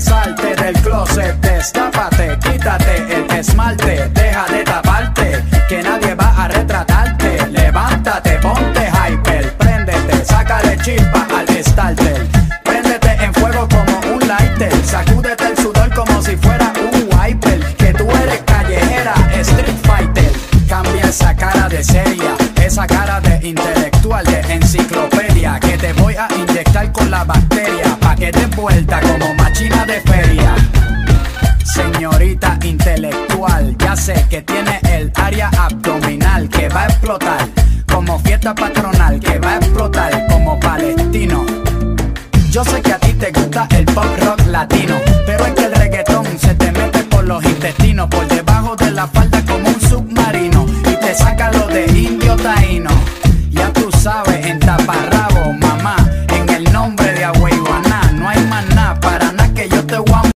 Salte del closet, destápate, quítate el esmalte, deja de taparte, que nadie va a retratarte. Levántate, ponte hyper, préndete, sácale chispa al starter. Préndete en fuego como un lighter, sacúdete el sudor como si fuera un wiper. Que tú eres callejera, street fighter. Cambia esa cara de seria, esa cara de intelectual, de enciclopedia, que te voy a inyectar con la bacteria, pa' que des vuelta como machina de feria. Señorita intelectual, ya sé que tiene el área abdominal que va a explotar como fiesta patronal, que va a explotar como palestino. Yo sé que a ti te gusta el pop rock latino, pero es que el reggaetón se te mete por los intestinos, por debajo de la falda como un submarino, y te saca lo de indio